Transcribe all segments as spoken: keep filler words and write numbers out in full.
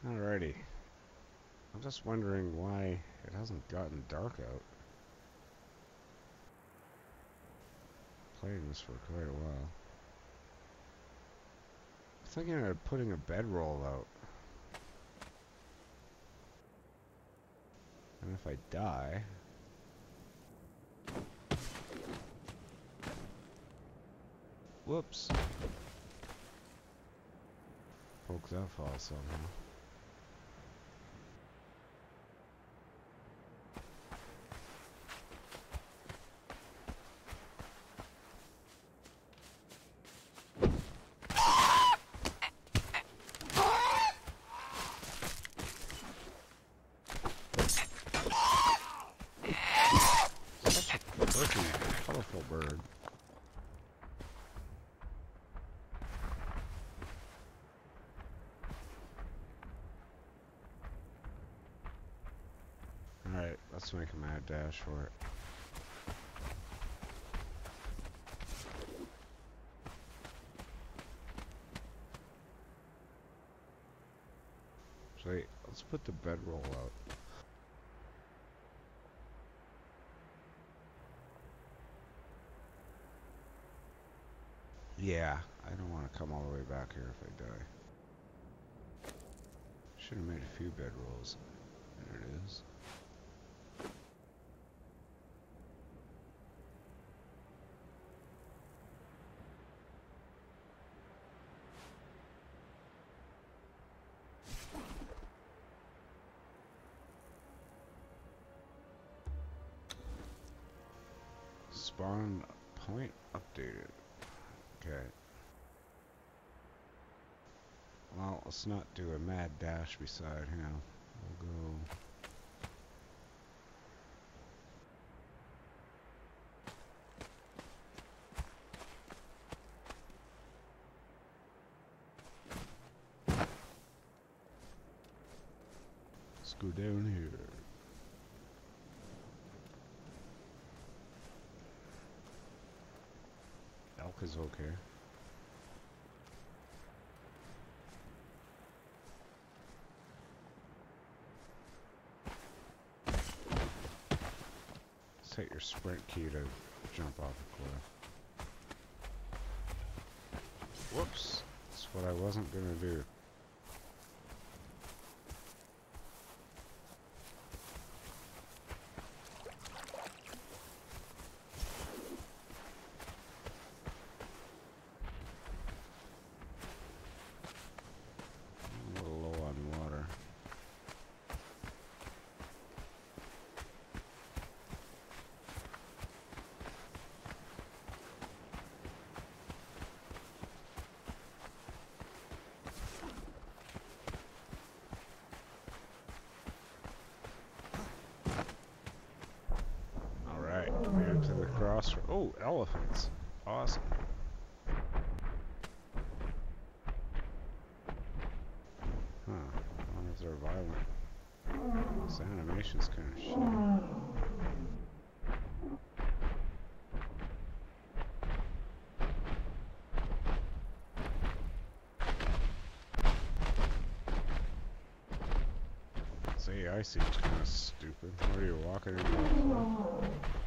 Alrighty. I'm just wondering why it hasn't gotten dark out. Playing this for quite a while. I'm thinking of putting a bedroll out. And if I die... Whoops. Poke that fall somehow. Such a quirky, colorful bird. Alright, let's make a mad dash for it. Actually, let's put the bedroll out. Yeah, I don't want to come all the way back here if I die. Should have made a few bedrolls. There it is. Spawn point updated. Okay. Well, let's not do a mad dash beside him. We'll go... Let's go down here. Elk is okay. Hit your sprint key to jump off a cliff. Whoops! That's what I wasn't gonna do. I'm a little low on water. Made it to the crossroads. Oh, elephants. Awesome. Huh. I wonder if they're violent. This animation's kind of shitty. This A I seems kind of stupid. What are you walking into a cliff?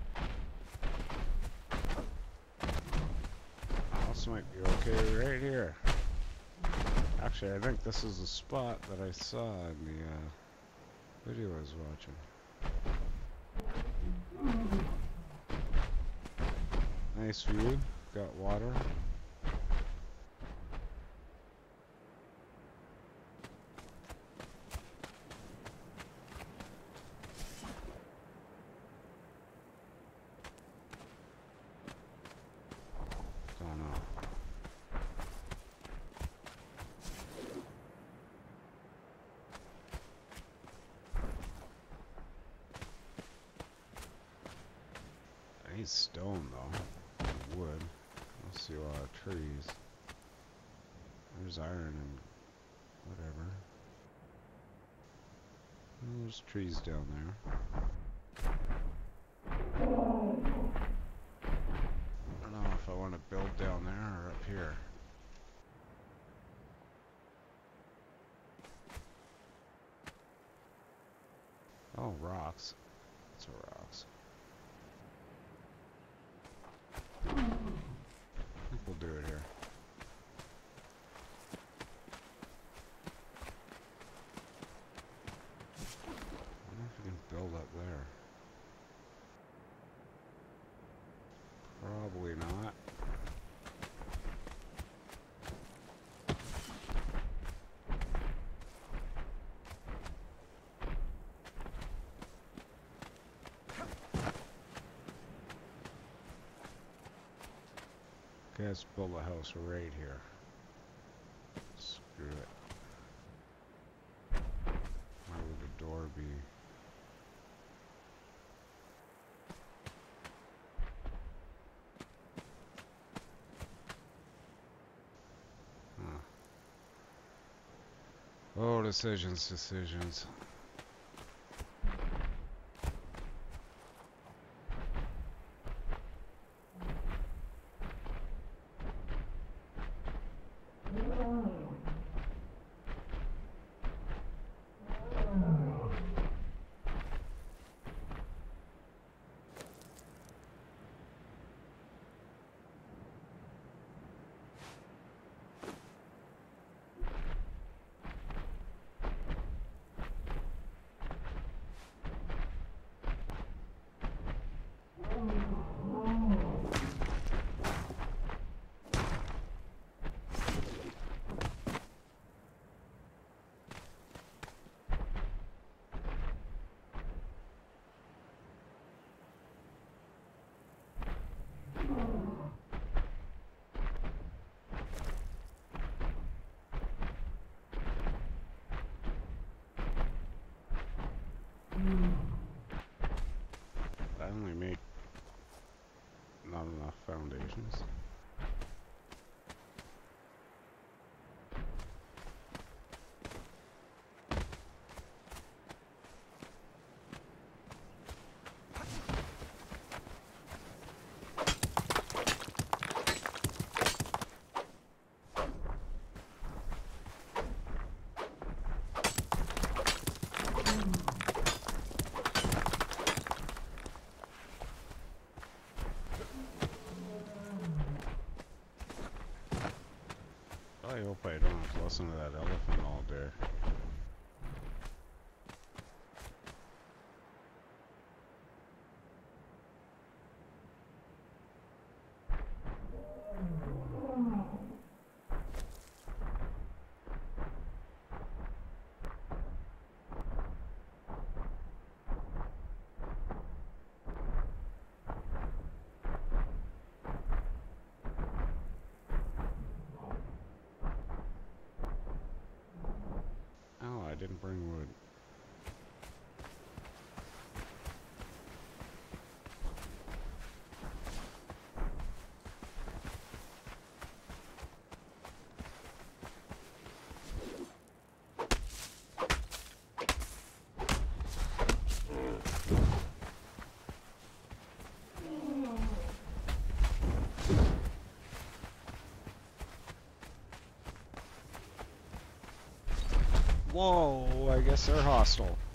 This might be okay right here. Actually, I think this is the spot that I saw in the uh, video I was watching. Nice view. Got water. Don't know. I need stone though. Wood. I see a lot of trees. There's iron and whatever. And there's trees down there. I don't know if I want to build down there or up here. Oh, rocks. That's what rocks. I think we'll do it here. I wonder if we can build up there. Probably not. Okay, let's build a house right here. Screw it. Where would the door be? Huh. Oh, decisions, decisions. I only made not enough foundations. I hope I don't have to listen to that elephant all day. Oh, I didn't bring wood. Whoa, I guess they're hostile.